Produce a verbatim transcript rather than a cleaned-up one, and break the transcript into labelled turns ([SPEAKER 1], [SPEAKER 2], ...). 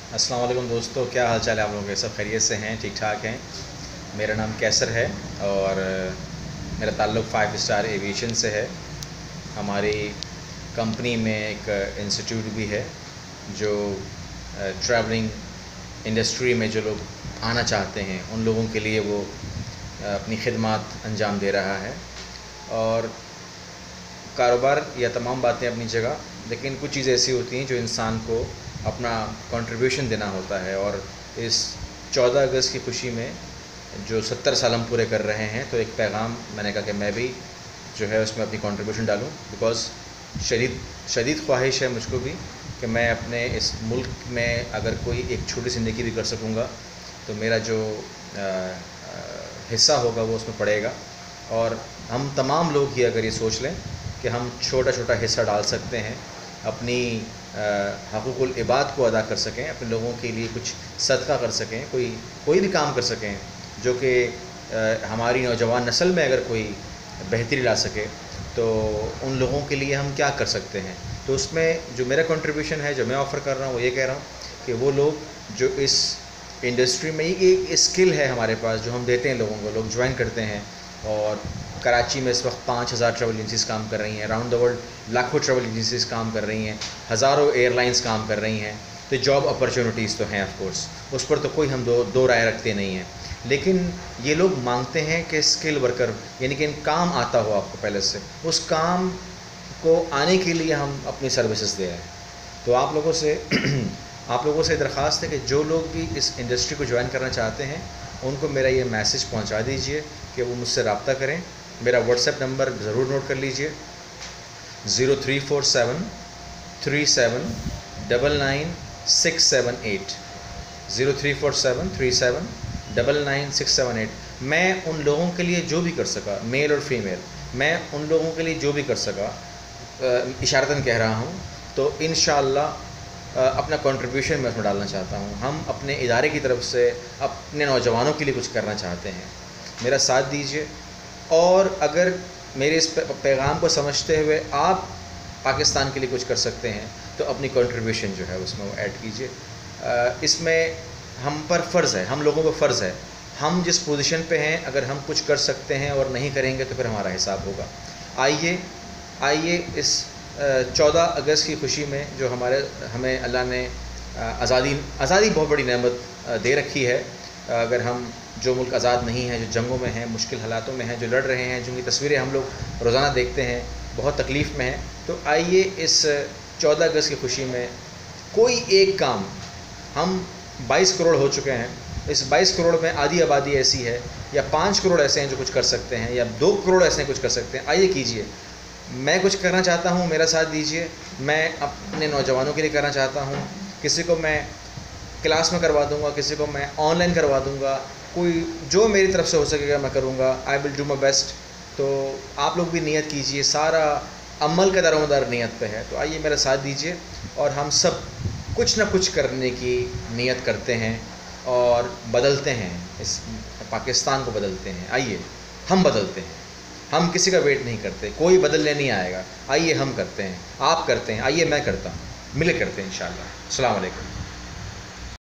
[SPEAKER 1] अस्सलाम वालेकुम दोस्तों, क्या हाल चाल है आप लोगों के? सब खैरियत से हैं, ठीक ठाक हैं। मेरा नाम कैसर है और मेरा ताल्लुक़ फाइव स्टार एविएशन से है। हमारी कंपनी में एक इंस्टीट्यूट भी है जो ट्रैवलिंग इंडस्ट्री में जो लोग आना चाहते हैं उन लोगों के लिए वो अपनी खिदमत अंजाम दे रहा है। और कारोबार या तमाम बातें अपनी जगह, लेकिन कुछ चीज़ें ऐसी होती हैं जो इंसान को अपना कंट्रीब्यूशन देना होता है। और इस चौदह अगस्त की खुशी में जो सत्तर साल हम पूरे कर रहे हैं, तो एक पैगाम मैंने कहा कि मैं भी जो है उसमें अपनी कंट्रीब्यूशन डालूं। बिकॉज़ शदीद शदीद ख्वाहिश है मुझको भी कि मैं अपने इस मुल्क में अगर कोई एक छोटी सी नेकी भी कर सकूँगा तो मेरा जो आ, आ, हिस्सा होगा वो उसमें पड़ेगा। और हम तमाम लोग ही अगर ये सोच लें कि हम छोटा छोटा हिस्सा डाल सकते हैं, अपनी हक़ूक़ुल इबाद को अदा कर सकें, अपने लोगों के लिए कुछ सदका कर सकें, कोई कोई भी काम कर सकें जो कि हमारी नौजवान नस्ल में अगर कोई बेहतरी ला सके, तो उन लोगों के लिए हम क्या कर सकते हैं। तो उसमें जो मेरा कंट्रीब्यूशन है, जो मैं ऑफ़र कर रहा हूँ, वो ये कह रहा हूँ कि वो लोग जो इस इंडस्ट्री में एक स्किल है हमारे पास जो हम देते हैं लोगों को, लोग ज्वाइन करते हैं। और कराची में इस वक्त पाँच हज़ार ट्रैवल एजेंसीज काम कर रही हैं, अराउंड द वर्ल्ड लाखों ट्रैवल एजेंसीज काम कर रही हैं, हज़ारों एयरलाइंस काम कर रही हैं। तो जॉब अपॉर्चुनिटीज़ तो हैं ऑफ कोर्स, उस पर तो कोई हम दो दो राय रखते नहीं हैं। लेकिन ये लोग मांगते हैं कि स्किल वर्कर, यानी कि काम आता हो आपको पहले से, उस काम को आने के लिए हम अपनी सर्विसेज दे रहे हैं। तो आप लोगों से आप लोगों से दरख्वास्त है कि जो लोग भी इस इंडस्ट्री को ज्वाइन करना चाहते हैं उनको मेरा ये मैसेज पहुंचा दीजिए कि वो मुझसे रब्ता करें। मेरा व्हाट्सएप नंबर ज़रूर नोट कर लीजिए, zero three four seven three seven double nine six seven eight zero three four seven three seven double nine six seven eight. मैं उन लोगों के लिए जो भी कर सका, मेल और फीमेल, मैं उन लोगों के लिए जो भी कर सका इशारतन कह रहा हूँ, तो इंशाअल्लाह अपना कंट्रीब्यूशन मैं उसमें डालना चाहता हूँ। हम अपने इदारे की तरफ से अपने नौजवानों के लिए कुछ करना चाहते हैं, मेरा साथ दीजिए। और अगर मेरे इस पैगाम को समझते हुए आप पाकिस्तान के लिए कुछ कर सकते हैं तो अपनी कंट्रीब्यूशन जो है उसमें वो ऐड कीजिए। इसमें हम पर फ़र्ज़ है, हम लोगों पर फ़र्ज़ है, हम जिस पोजीशन पे हैं अगर हम कुछ कर सकते हैं और नहीं करेंगे तो फिर हमारा हिसाब होगा। आइए आइए इस चौदह अगस्त की खुशी में जो हमारे हमें अल्लाह ने आज़ादी आज़ादी बहुत बड़ी नेमत दे रखी है। अगर हम जो मुल्क आज़ाद नहीं है, जो जंगों में हैं, मुश्किल हालातों में हैं, जो लड़ रहे हैं, जिनकी तस्वीरें हम लोग रोज़ाना देखते हैं, बहुत तकलीफ़ में हैं, तो आइए इस चौदह अगस्त की खुशी में कोई एक काम, हम बाईस करोड़ हो चुके हैं, इस बाईस करोड़ में आधी आबादी ऐसी है या पाँच करोड़ ऐसे हैं जो कुछ कर सकते हैं, या दो करोड़ ऐसे हैं कुछ कर सकते हैं। आइए कीजिए। मैं कुछ करना चाहता हूँ, मेरा साथ दीजिए। मैं अपने नौजवानों के लिए करना चाहता हूँ, किसी को मैं क्लास में करवा दूँगा, किसी को मैं ऑनलाइन करवा दूँगा, कोई जो मेरी तरफ से हो सकेगा मैं करूँगा। I will do my best. तो आप लोग भी नियत कीजिए, सारा अमल का दारोमदार नियत पे है। तो आइए मेरा साथ दीजिए और हम सब कुछ ना कुछ करने की नियत करते हैं और बदलते हैं, इस पाकिस्तान को बदलते हैं। आइए हम बदलते हैं, हम किसी का वेट नहीं करते, कोई बदलने नहीं आएगा। आइए हम करते हैं, आप करते हैं, आइए मैं करता हूँ, मिले करते हैं इंशाअल्लाह। अस्सलाम वालेकुम।